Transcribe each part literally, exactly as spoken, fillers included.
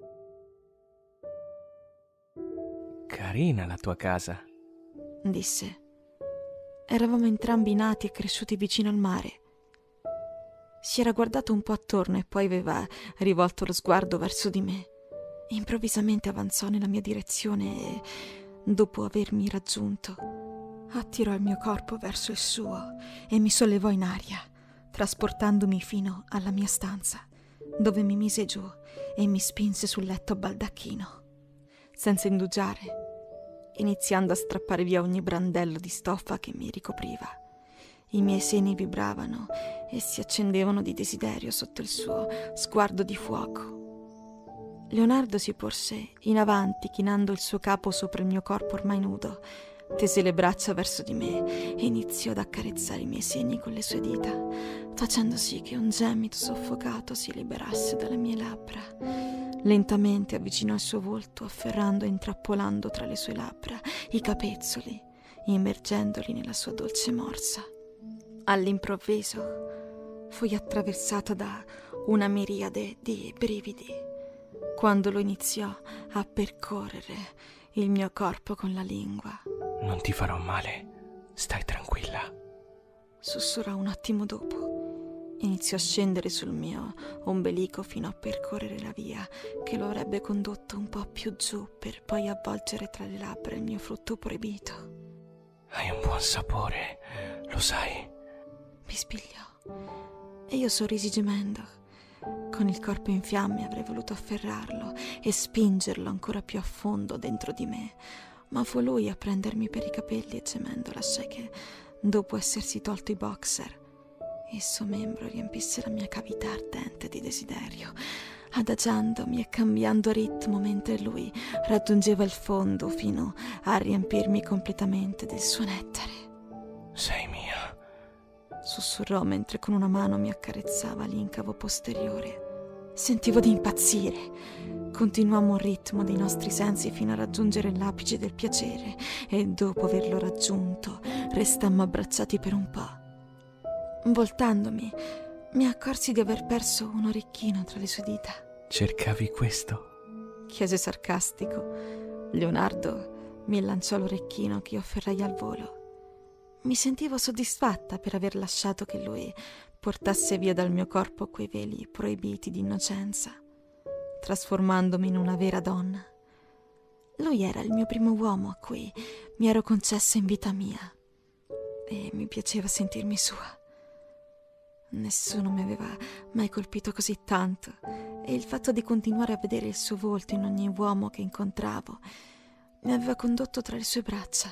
Carina la tua casa, disse. Eravamo entrambi nati e cresciuti vicino al mare. Si era guardato un po' attorno e poi aveva rivolto lo sguardo verso di me. Improvvisamente avanzò nella mia direzione e, dopo avermi raggiunto, attirò il mio corpo verso il suo e mi sollevò in aria, trasportandomi fino alla mia stanza, dove mi mise giù e mi spinse sul letto a baldacchino, senza indugiare, iniziando a strappare via ogni brandello di stoffa che mi ricopriva. I miei seni vibravano e si accendevano di desiderio sotto il suo sguardo di fuoco. Leonardo si porse in avanti, chinando il suo capo sopra il mio corpo ormai nudo, tese le braccia verso di me e iniziò ad accarezzare i miei seni con le sue dita, facendo sì che un gemito soffocato si liberasse dalle mie labbra. Lentamente avvicinò il suo volto, afferrando e intrappolando tra le sue labbra i capezzoli, immergendoli nella sua dolce morsa. All'improvviso fui attraversata da una miriade di brividi quando lo iniziò a percorrere il mio corpo con la lingua. Non ti farò male, stai tranquilla. Sussurrò un attimo dopo. Iniziò a scendere sul mio ombelico fino a percorrere la via che lo avrebbe condotto un po' più giù per poi avvolgere tra le labbra il mio frutto proibito. Hai un buon sapore, lo sai? Mi spigliò e io sorrisi gemendo. Con il corpo in fiamme avrei voluto afferrarlo e spingerlo ancora più a fondo dentro di me, ma fu lui a prendermi per i capelli e gemendo lasciai che, dopo essersi tolto i boxer, il suo membro riempisse la mia cavità ardente di desiderio, adagiandomi e cambiando ritmo mentre lui raggiungeva il fondo fino a riempirmi completamente del suo nettare. Sei mia, sussurrò mentre con una mano mi accarezzava l'incavo posteriore. Sentivo di impazzire. Continuammo un ritmo dei nostri sensi fino a raggiungere l'apice del piacere e dopo averlo raggiunto restammo abbracciati per un po'. Voltandomi, mi accorsi di aver perso un orecchino tra le sue dita. Cercavi questo? Chiese sarcastico. Leonardo mi lanciò l'orecchino che io afferrai al volo. Mi sentivo soddisfatta per aver lasciato che lui portasse via dal mio corpo quei veli proibiti di innocenza, trasformandomi in una vera donna. Lui era il mio primo uomo a cui mi ero concessa in vita mia e mi piaceva sentirmi sua. Nessuno mi aveva mai colpito così tanto e il fatto di continuare a vedere il suo volto in ogni uomo che incontravo mi aveva condotto tra le sue braccia.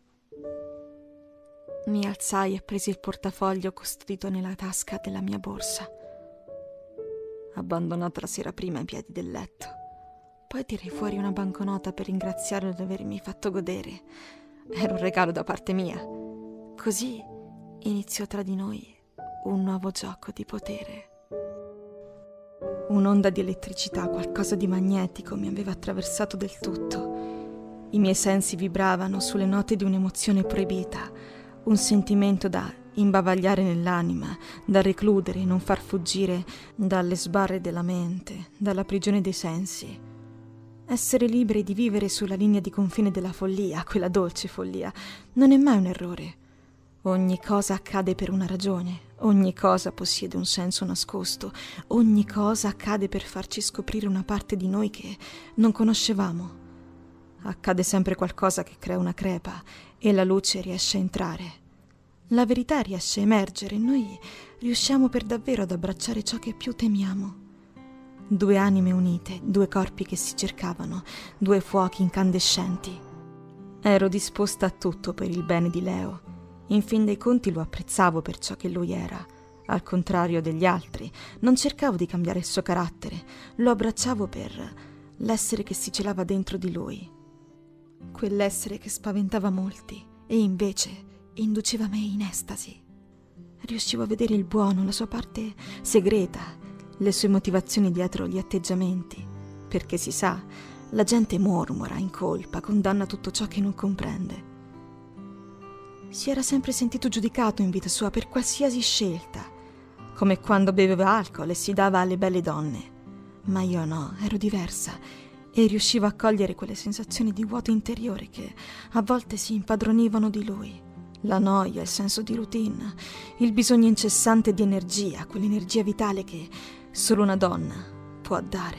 Mi alzai e presi il portafoglio custodito nella tasca della mia borsa, abbandonato la sera prima ai piedi del letto. Poi tirai fuori una banconota per ringraziarlo di avermi fatto godere. Era un regalo da parte mia. Così iniziò tra di noi un nuovo gioco di potere. Un'onda di elettricità, qualcosa di magnetico, mi aveva attraversato del tutto. I miei sensi vibravano sulle note di un'emozione proibita, un sentimento da imbavagliare nell'anima, da recludere e non far fuggire dalle sbarre della mente, dalla prigione dei sensi. Essere liberi di vivere sulla linea di confine della follia, quella dolce follia, non è mai un errore. Ogni cosa accade per una ragione, ogni cosa possiede un senso nascosto, ogni cosa accade per farci scoprire una parte di noi che non conoscevamo. Accade sempre qualcosa che crea una crepa e la luce riesce a entrare. La verità riesce a emergere e noi riusciamo per davvero ad abbracciare ciò che più temiamo. Due anime unite, due corpi che si cercavano, due fuochi incandescenti. Ero disposta a tutto per il bene di Leo. In fin dei conti lo apprezzavo per ciò che lui era. Al contrario degli altri, non cercavo di cambiare il suo carattere, lo abbracciavo per l'essere che si celava dentro di lui. Quell'essere che spaventava molti e invece induceva me in estasi. Riuscivo a vedere il buono, la sua parte segreta, le sue motivazioni dietro gli atteggiamenti, perché si sa, la gente mormora, incolpa, condanna tutto ciò che non comprende. Si era sempre sentito giudicato in vita sua per qualsiasi scelta, come quando beveva alcol e si dava alle belle donne. Ma io no, ero diversa e riuscivo a cogliere quelle sensazioni di vuoto interiore che a volte si impadronivano di lui. La noia, il senso di routine, il bisogno incessante di energia, quell'energia vitale che solo una donna può dare.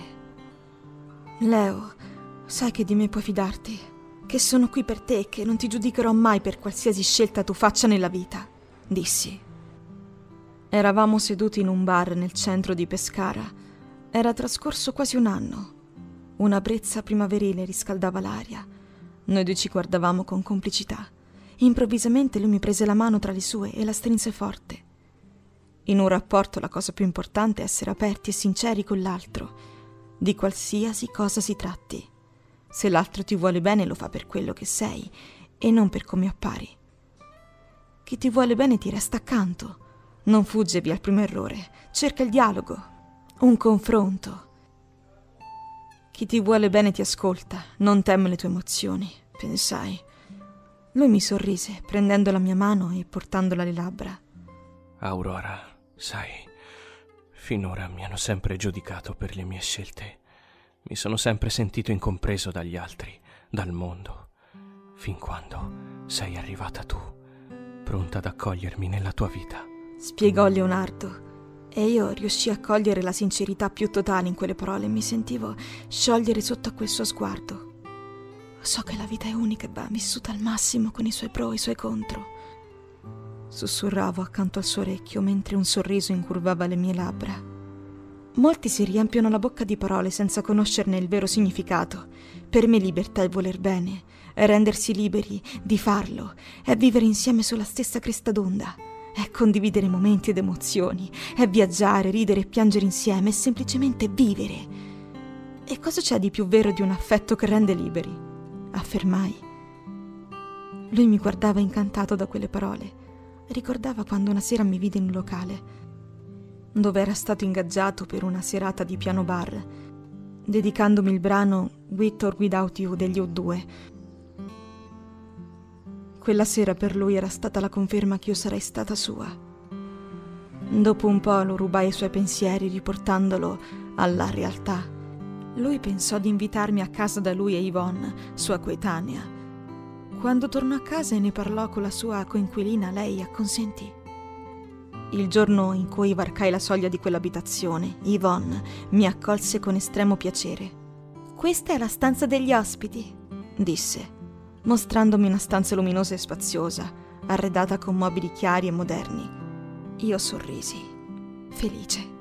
Leo, sai che di me puoi fidarti, che sono qui per te e che non ti giudicherò mai per qualsiasi scelta tu faccia nella vita, dissi. Eravamo seduti in un bar nel centro di Pescara. Era trascorso quasi un anno. Una brezza primaverile riscaldava l'aria. Noi due ci guardavamo con complicità. Improvvisamente lui mi prese la mano tra le sue e la strinse forte. In un rapporto la cosa più importante è essere aperti e sinceri con l'altro, di qualsiasi cosa si tratti. Se l'altro ti vuole bene lo fa per quello che sei e non per come appari. Chi ti vuole bene ti resta accanto, non fugge via al primo errore, cerca il dialogo, un confronto. Chi ti vuole bene ti ascolta, non teme le tue emozioni, pensai. Lui mi sorrise, prendendo la mia mano e portandola alle labbra. Aurora, sai, finora mi hanno sempre giudicato per le mie scelte. Mi sono sempre sentito incompreso dagli altri, dal mondo, fin quando sei arrivata tu, pronta ad accogliermi nella tua vita. Spiegò Leonardo, e io riuscii a cogliere la sincerità più totale in quelle parole e mi sentivo sciogliere sotto a quel suo sguardo. So che la vita è unica e va vissuta al massimo con i suoi pro e i suoi contro. Sussurravo accanto al suo orecchio mentre un sorriso incurvava le mie labbra. Molti si riempiono la bocca di parole senza conoscerne il vero significato. Per me libertà è voler bene, è rendersi liberi di farlo, è vivere insieme sulla stessa cresta d'onda, è condividere momenti ed emozioni, è viaggiare, ridere e piangere insieme, è semplicemente vivere. E cosa c'è di più vero di un affetto che rende liberi? Affermai. Lui mi guardava incantato da quelle parole. Ricordava quando una sera mi vide in un locale, dove era stato ingaggiato per una serata di piano bar, dedicandomi il brano With or Without You degli U due. Quella sera per lui era stata la conferma che io sarei stata sua. Dopo un po' lo rubai ai suoi pensieri, riportandolo alla realtà. Lui pensò di invitarmi a casa da lui e Yvonne, sua coetanea. Quando tornò a casa e ne parlò con la sua coinquilina, lei acconsentì. Il giorno in cui varcai la soglia di quell'abitazione, Yvonne mi accolse con estremo piacere. «Questa è la stanza degli ospiti», disse, mostrandomi una stanza luminosa e spaziosa, arredata con mobili chiari e moderni. Io sorrisi, felice.